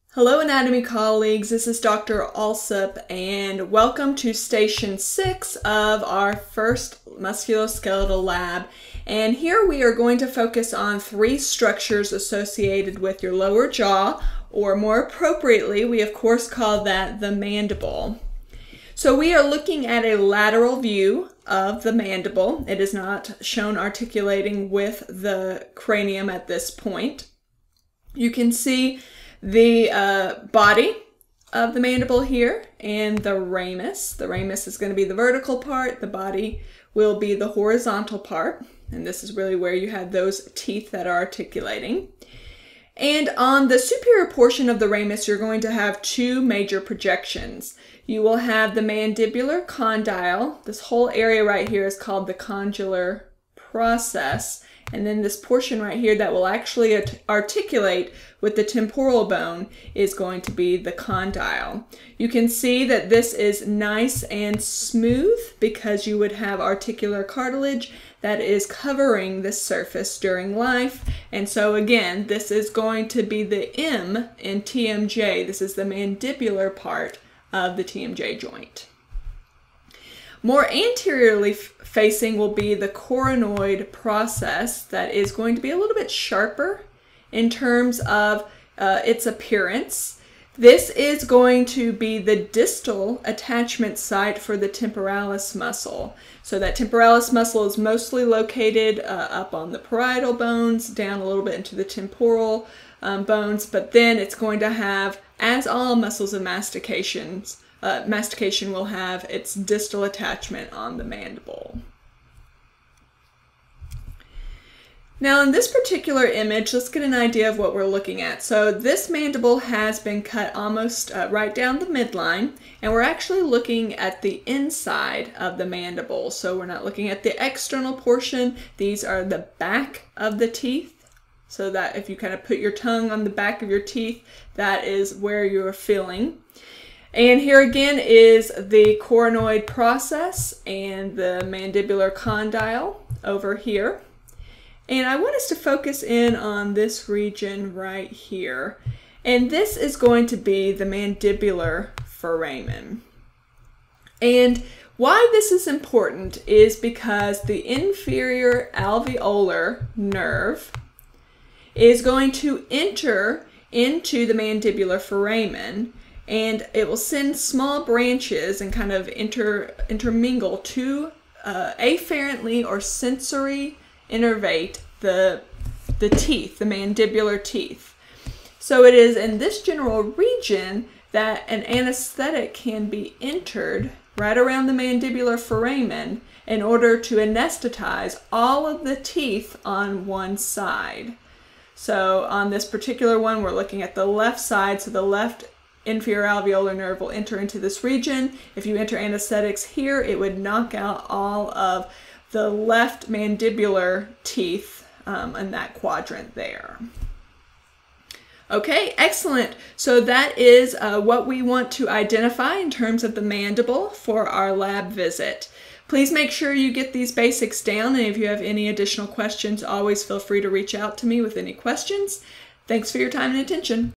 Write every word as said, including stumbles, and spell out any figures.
Hello anatomy colleagues, this is Doctor Alsup and welcome to station six of our first musculoskeletal lab. And here we are going to focus on three structures associated with your lower jaw, or more appropriately, we of course call that the mandible. So we are looking at a lateral view of the mandible. It is not shown articulating with the cranium at this point. You can see the uh, body of the mandible here and the ramus. The ramus is going to be the vertical part, the body will be the horizontal part, and this is really where you have those teeth that are articulating. And on the superior portion of the ramus, you're going to have two major projections. You will have the mandibular condyle. This whole area right here is called the condylar process. And then this portion right here that will actually art articulate with the temporal bone is going to be the condyle. You can see that this is nice and smooth because you would have articular cartilage that is covering the surface during life. And so again, this is going to be the M in T M J. This is the mandibular part of the T M J joint. More anteriorly facing will be the coronoid process that is going to be a little bit sharper in terms of uh, its appearance. This is going to be the distal attachment site for the temporalis muscle. So that temporalis muscle is mostly located uh, up on the parietal bones, down a little bit into the temporal um, bones, but then it's going to have, as all muscles of mastications, Uh, mastication will have its distal attachment on the mandible. Now in this particular image, let's get an idea of what we're looking at. So this mandible has been cut almost uh, right down the midline, and we're actually looking at the inside of the mandible. So we're not looking at the external portion. These are the back of the teeth. So that if you kind of put your tongue on the back of your teeth, that is where you're feeling. And here again is the coronoid process and the mandibular condyle over here. And I want us to focus in on this region right here. And this is going to be the mandibular foramen. And why this is important is because the inferior alveolar nerve is going to enter into the mandibular foramen, and it will send small branches and kind of inter, intermingle to uh, afferently or sensory innervate the, the teeth, the mandibular teeth. So it is in this general region that an anesthetic can be entered right around the mandibular foramen in order to anesthetize all of the teeth on one side. So on this particular one, we're looking at the left side, so the left inferior alveolar nerve will enter into this region. If you enter anesthetics here, it would knock out all of the left mandibular teeth um, in that quadrant there. Okay, excellent. So that is uh, what we want to identify in terms of the mandible for our lab visit. Please make sure you get these basics down, and if you have any additional questions, always feel free to reach out to me with any questions. Thanks for your time and attention.